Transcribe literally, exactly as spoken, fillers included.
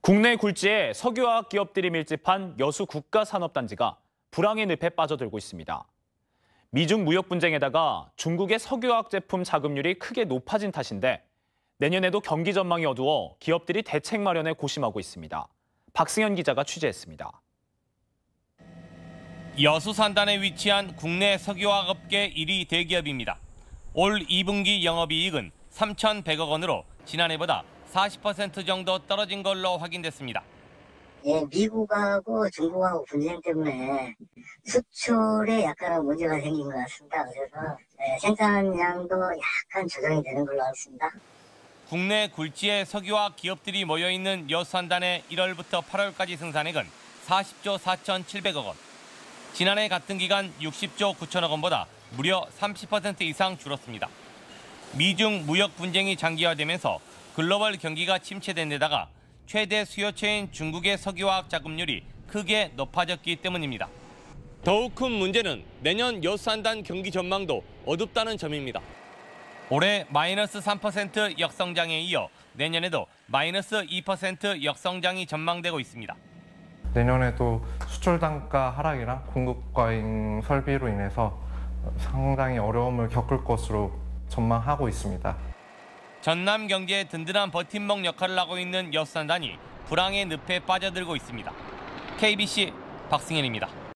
국내 굴지에 석유화학 기업들이 밀집한 여수 국가산업단지가 불황의 늪에 빠져들고 있습니다. 미중 무역 분쟁에다가 중국의 석유화학 제품 자급률이 크게 높아진 탓인데 내년에도 경기 전망이 어두워 기업들이 대책 마련에 고심하고 있습니다. 박승현 기자가 취재했습니다. 여수 산단에 위치한 국내 석유화학 업계 일 위 대기업입니다. 올 이 분기 영업이익은 삼천백억 원으로 지난해보다 사십 퍼센트 정도 떨어진 걸로 확인됐습니다. 예, 미국하고 중국하고 분쟁 때문에 수출에 약간 문제가 생긴 것 같습니다. 그래서 예, 생산량도 약간 조정이 되는 걸로 알습니다. 국내 굴지의 석유화학 기업들이 모여있는 여수 산단의 일월부터 팔월까지 생산액은 사십조 사천칠백억 원. 지난해 같은 기간 육십조 구천억 원보다 무려 삼십 퍼센트 이상 줄었습니다. 미중 무역 분쟁이 장기화되면서 글로벌 경기가 침체된 데다가 최대 수요처인 중국의 석유화학 자급률이 크게 높아졌기 때문입니다. 더욱 큰 문제는 내년 여수 산단 경기 전망도 어둡다는 점입니다. 올해 마이너스 삼 퍼센트 역성장에 이어 내년에도 마이너스 이 퍼센트 역성장이 전망되고 있습니다. 내년에도 수출 단가 하락이랑 공급 과잉 설비로 인해서 상당히 어려움을 겪을 것으로 전망하고 있습니다. 전남 경제의 든든한 버팀목 역할을 하고 있는 여수 산단이 불황의 늪에 빠져들고 있습니다. 케이비씨 박승현입니다.